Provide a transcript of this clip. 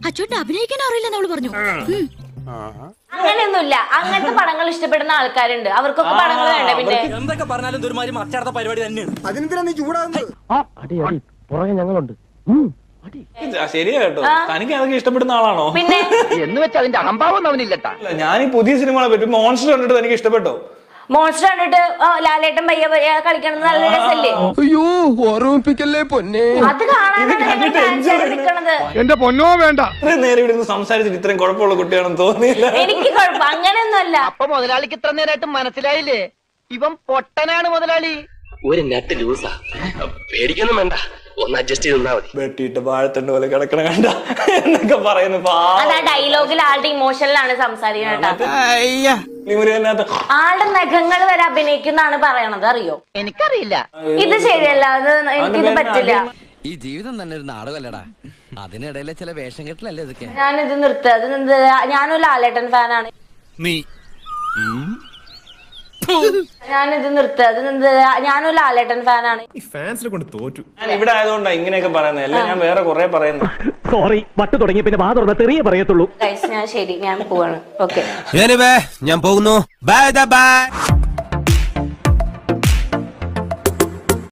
അച്ചോട്ട് അഭിനയിക്കാൻ അറിയില്ലെന്ന് അവള് പറഞ്ഞു. അങ്ങനെയൊന്നുമില്ല. അങ്ങനത്തെ പടങ്ങൾ ഇഷ്ടപ്പെടുന്ന ആൾക്കാരുണ്ട്, അവർക്കൊക്കെ പടങ്ങൾ വേണ്ട. പിന്നെ എന്തൊക്കെ പറഞ്ഞാലും ഒരുമാതിരി മറ്റടുത്ത പരിപാടി തന്നെയാണ്. അതിനെന്തിനാ നീ ചൂടാകുന്നത്? പുറകെ ഞങ്ങളുണ്ട്. ശരിയാ കേട്ടോ, തനിക്ക് അതൊക്കെ ഇഷ്ടപ്പെടുന്ന ആളാണോ? പിന്നെ എന്ന് വെച്ചാൽ അതിന്റെ അഹംഭാവം അവനില്ലട്ടാ. ഞാൻ ഈ പുതിയ സിനിമകളെ പറ്റി മോൺസ്റ്റർ കണ്ടിട്ട് എനിക്ക് ഇഷ്ടപ്പെട്ടോ? മോൺസ്റ്റർ കണ്ടിട്ട് ലാലേട്ടൻ പയ്യ കളിക്കണം നല്ല രസല്ലേ? അയ്യോ ഓർമ്മിപ്പിക്കല്ലേ പൊന്നെ. അത് കാണാനാണ് എന്റെ പൊന്നോ വേണ്ട. ഇത്രയും നേരം ഇവിടെ നിന്ന് സംസാരിച്ചിട്ട് ഇത്രയും കുഴപ്പമുള്ള കുട്ടിയാണെന്ന് തോന്നിയില്ല. എനിക്ക് കുഴപ്പം അങ്ങനെയൊന്നുമല്ല. അപ്പൊ മുതലാളിക്ക് ഇത്ര നേരമായിട്ട് മനസ്സിലായില്ലേ ഇവൻ പൊട്ടനാണ് മുതലാളി? ഒരു നെറ്റ് ലൂസാ, പേടിക്കൊന്നും വേണ്ട, ഒന്ന് അഡ്ജസ്റ്റ് ചെയ്ത് നിന്നാ മതി. വെട്ടിയിട്ട് വാഴത്തണ്ട് പോലെ കിടക്കണ കണ്ട എന്നൊക്കെ പറയുന്നു. അതാ ഡയലോഗിൽ ആളുടെ ഇമോഷനിലാണ് സംസാരിക്കുന്നത്. ആളുടെ നഖങ്ങൾ വരെ അഭിനയിക്കുന്നാണ് പറയണത്, അറിയോ? എനിക്കറിയില്ല. ഇത് ശരിയല്ല, അത് എനിക്കിത് പറ്റില്ല. ഈ ജീവിതം തന്നെ ഒരു നാടകമല്ലടാ, അതിനിടയിലെ ചില വേഷം കെട്ടലല്ലേ ഇതൊക്കെ. ഞാനിത് നിർത്തുക. അത് ഞാനൊരു ലാലേട്ടൻ ഫാനാണ്. ഞാനിത് നിർത്തുക. അത് ഞാനൊരു ലാലേട്ടൻ ഫാനാണ്. ഫാൻസിനെ കൊണ്ട് തോറ്റു. ഞാൻ ഇവിടെ ആയതുകൊണ്ടാ ഇങ്ങനെയൊക്കെ പറയുന്നത്, അല്ല ഞാൻ വേറെ കുറെ പറയുന്നു. സോറി, വട്ട് തുടങ്ങി പിന്നെ വാ തുറന്ന തെറിയേ പറയത്തുള്ളൂ. ഞാൻ ശരി, ഞാൻ പോവാണ്. ഓക്കെ, ഞാൻ പോകുന്നു. Bye by.